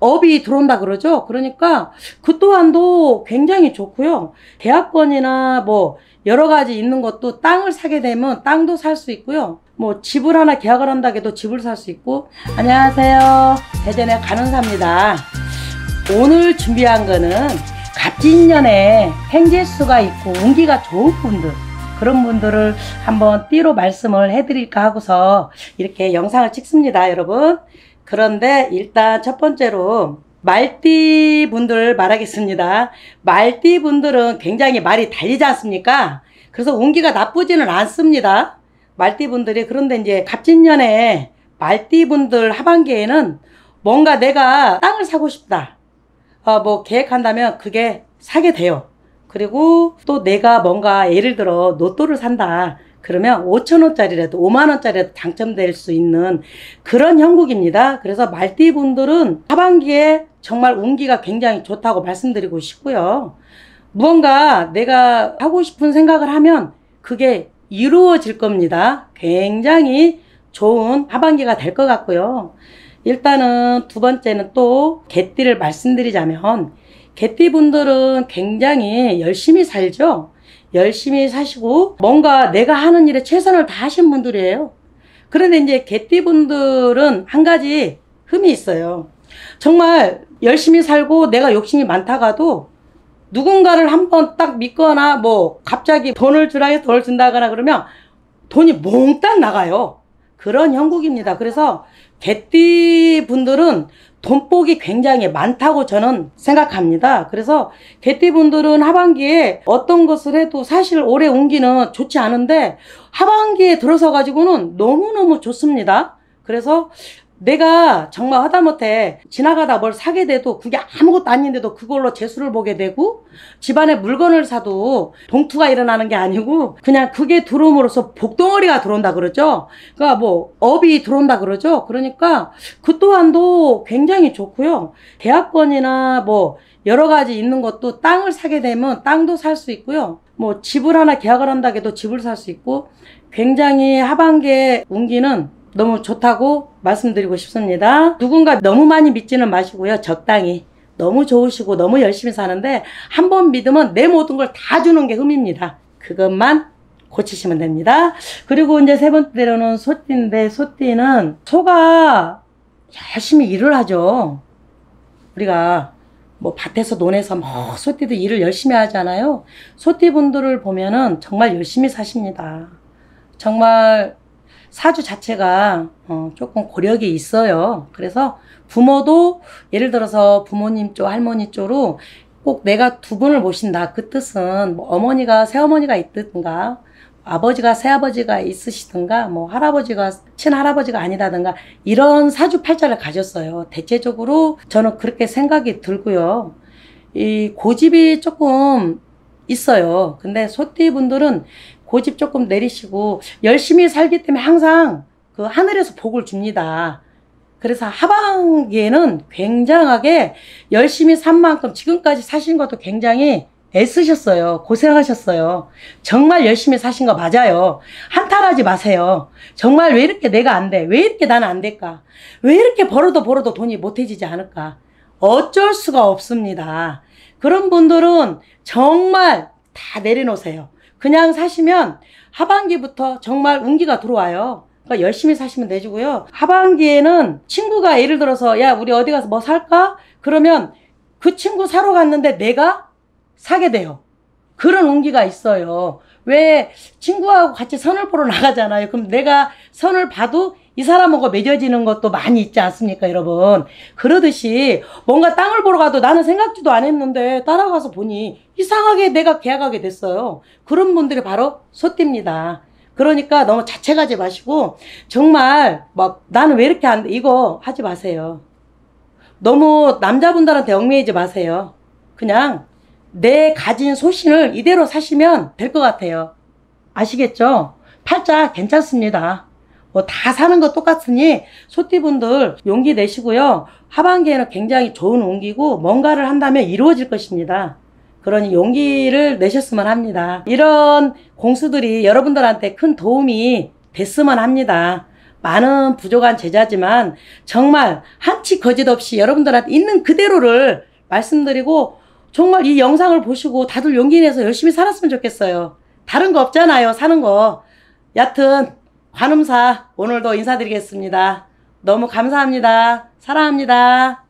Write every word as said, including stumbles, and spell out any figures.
업이 들어온다 그러죠. 그러니까 그 또한도 굉장히 좋고요. 계약권이나 뭐 여러 가지 있는 것도 땅을 사게 되면 땅도 살 수 있고요. 뭐 집을 하나 계약을 한다고 해도 집을 살 수 있고. 안녕하세요, 대전의 간호사입니다. 오늘 준비한 거는 갑진년에 행재수가 있고 운기가 좋은 분들, 그런 분들을 한번 띠로 말씀을 해드릴까 하고서 이렇게 영상을 찍습니다, 여러분. 그런데 일단 첫 번째로 말띠 분들 말하겠습니다. 말띠 분들은 굉장히 말이 달리지 않습니까? 그래서 운기가 나쁘지는 않습니다, 말띠 분들이. 그런데 이제 갑진년에 말띠 분들 하반기에는 뭔가 내가 땅을 사고 싶다, 어, 뭐 계획한다면 그게 사게 돼요. 그리고 또 내가 뭔가 예를 들어 로또를 산다 그러면 오천 원짜리라도 오만 원짜리라도 당첨될 수 있는 그런 형국입니다. 그래서 말띠 분들은 하반기에 정말 운기가 굉장히 좋다고 말씀드리고 싶고요. 무언가 내가 하고 싶은 생각을 하면 그게 이루어질 겁니다. 굉장히 좋은 하반기가 될 것 같고요. 일단은 두 번째는 또 개띠를 말씀드리자면, 개띠 분들은 굉장히 열심히 살죠. 열심히 사시고 뭔가 내가 하는 일에 최선을 다하신 분들이에요. 그런데 이제 개띠 분들은 한 가지 흠이 있어요. 정말 열심히 살고 내가 욕심이 많다가도 누군가를 한번 딱 믿거나 뭐 갑자기 돈을 주라 해서 돈을 준다거나 그러면 돈이 몽땅 나가요. 그런 형국입니다. 그래서 개띠 분들은 돈복이 굉장히 많다고 저는 생각합니다. 그래서 개띠 분들은 하반기에 어떤 것을 해도 사실 올해 운기는 좋지 않은데 하반기에 들어서 가지고는 너무너무 좋습니다. 그래서 내가 정말 하다못해 지나가다 뭘 사게 돼도 그게 아무것도 아닌데도 그걸로 재수를 보게 되고, 집안에 물건을 사도 동투가 일어나는 게 아니고 그냥 그게 들어옴으로써 복덩어리가 들어온다 그러죠. 그러니까 뭐 업이 들어온다 그러죠. 그러니까 그 또한도 굉장히 좋고요. 계약권이나 뭐 여러 가지 있는 것도 땅을 사게 되면 땅도 살 수 있고요. 뭐 집을 하나 계약을 한다고 해도 집을 살 수 있고, 굉장히 하반기에 운기는 너무 좋다고 말씀드리고 싶습니다. 누군가 너무 많이 믿지는 마시고요. 적당히. 너무 좋으시고 너무 열심히 사는데 한 번 믿으면 내 모든 걸 다 주는 게 흠입니다. 그것만 고치시면 됩니다. 그리고 이제 세 번째로는 소띠인데, 소띠는 소가 열심히 일을 하죠. 우리가 뭐 밭에서 논에서 뭐 소띠도 일을 열심히 하잖아요. 소띠 분들을 보면은 정말 열심히 사십니다. 정말 사주 자체가 어 조금 고력이 있어요. 그래서 부모도 예를 들어서 부모님 쪽, 할머니 쪽으로 꼭 내가 두 분을 모신다, 그 뜻은 뭐 어머니가 새어머니가 있든가 아버지가 새아버지가 있으시든가 뭐 할아버지가 친할아버지가 아니다든가 이런 사주팔자를 가졌어요. 대체적으로 저는 그렇게 생각이 들고요. 이 고집이 조금 있어요. 근데 소띠 분들은 고집 조금 내리시고 열심히 살기 때문에 항상 그 하늘에서 복을 줍니다. 그래서 하반기에는 굉장하게 열심히 산 만큼 지금까지 사신 것도 굉장히 애쓰셨어요. 고생하셨어요. 정말 열심히 사신 거 맞아요. 한탄하지 마세요. 정말 왜 이렇게 내가 안 돼? 왜 이렇게 나는 안 될까? 왜 이렇게 벌어도 벌어도 돈이 못해지지 않을까? 어쩔 수가 없습니다. 그런 분들은 정말 다 내려놓으세요. 그냥 사시면 하반기부터 정말 운기가 들어와요. 그러니까 열심히 사시면 되고요. 하반기에는 친구가 예를 들어서 야 우리 어디 가서 뭐 살까? 그러면 그 친구 사러 갔는데 내가 사게 돼요. 그런 운기가 있어요. 왜 친구하고 같이 선을 보러 나가잖아요. 그럼 내가 선을 봐도 이 사람하고 맺어지는 것도 많이 있지 않습니까, 여러분? 그러듯이 뭔가 땅을 보러 가도 나는 생각지도 안 했는데 따라가서 보니 이상하게 내가 계약하게 됐어요. 그런 분들이 바로 소띠입니다. 그러니까 너무 자책하지 마시고 정말 막 나는 왜 이렇게 안 돼? 이거 하지 마세요. 너무 남자분들한테 얽매이지 마세요. 그냥 내 가진 소신을 이대로 사시면 될 것 같아요. 아시겠죠? 팔자 괜찮습니다. 뭐 다 사는 거 똑같으니 소띠분들 용기 내시고요. 하반기에는 굉장히 좋은 운기고 뭔가를 한다면 이루어질 것입니다. 그러니 용기를 내셨으면 합니다. 이런 공수들이 여러분들한테 큰 도움이 됐으면 합니다. 많은 부족한 제자지만 정말 한치 거짓 없이 여러분들한테 있는 그대로를 말씀드리고 정말 이 영상을 보시고 다들 용기 내서 열심히 살았으면 좋겠어요. 다른 거 없잖아요, 사는 거. 여튼 관음사 오늘도 인사드리겠습니다. 너무 감사합니다. 사랑합니다.